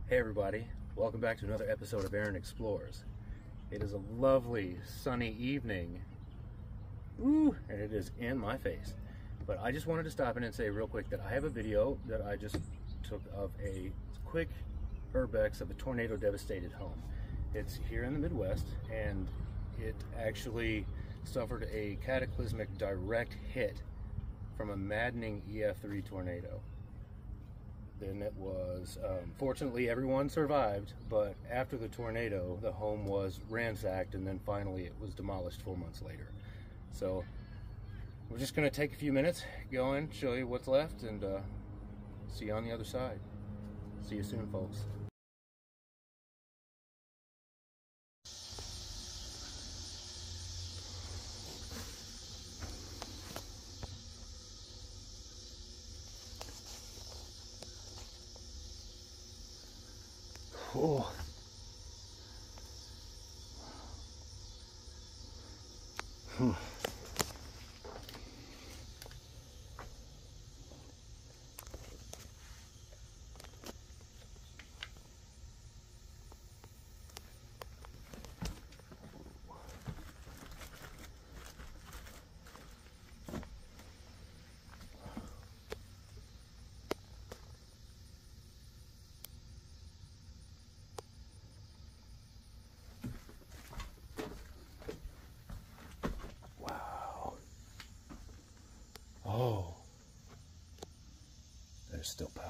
Hey everybody, welcome back to another episode of Aaron Explores. It is a lovely sunny evening, and it is in my face. But I just wanted to stop in and say real quick that I have a video that I just took of a quick urbex of a tornado devastated home. It's here in the Midwest, and it actually suffered a cataclysmic direct hit from a maddening EF3 tornado. Then it was, fortunately everyone survived, but after the tornado, the home was ransacked, and then finally it was demolished 4 months later. So we're just going to take a few minutes, go in, show you what's left, and see you on the other side. See you soon, folks. Oh. Oh, there's still power.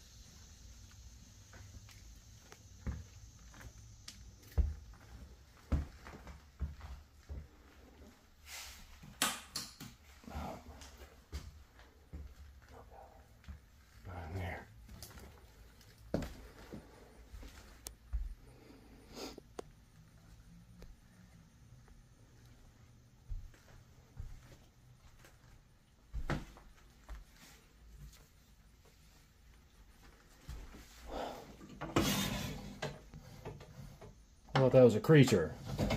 No power. Not in there. I thought that was a creature.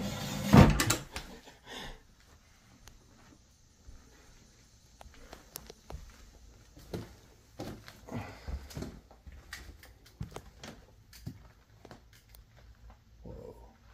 Whoa.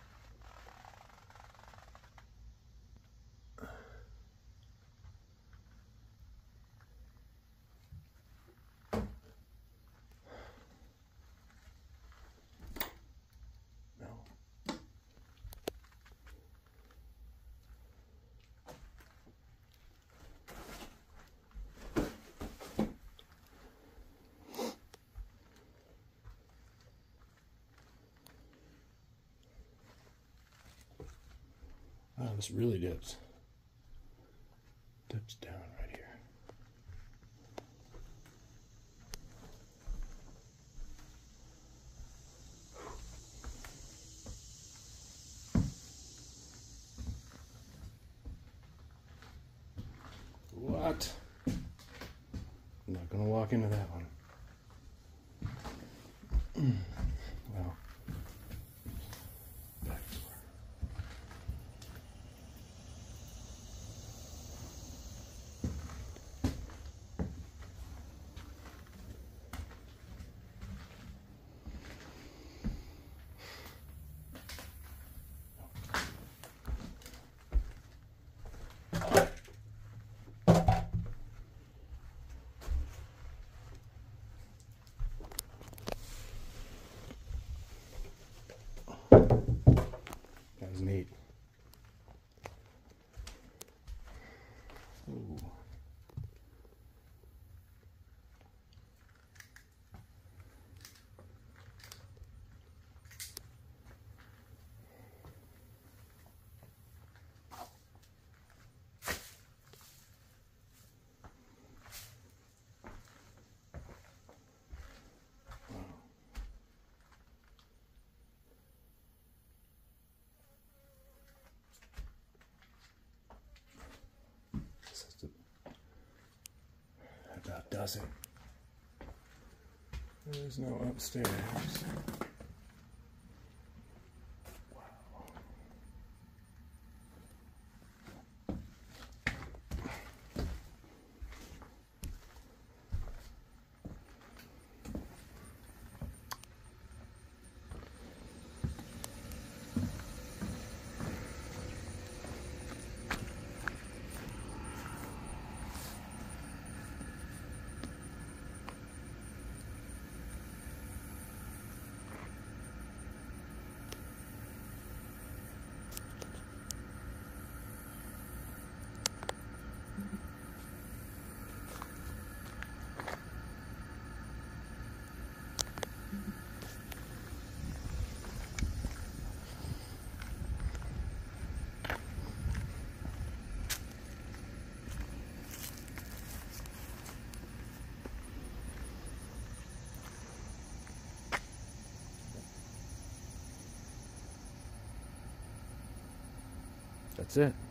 Oh, this really dips. Dips down right here. What? I'm not gonna walk into that one. Well, back to where. That was neat. Ooh. That about does it. There's no upstairs. That's it.